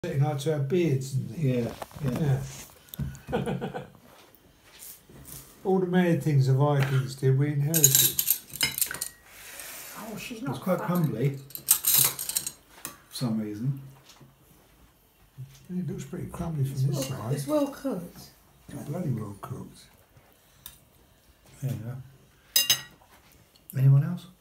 Sitting like to our beards and things. Yeah. All the mad things the Vikings did, we inherited. Oh, she's not. It's quite crumbly for some reason. It looks pretty crumbly from this side. It's well cooked. It's bloody well cooked. There you go. Anyone else?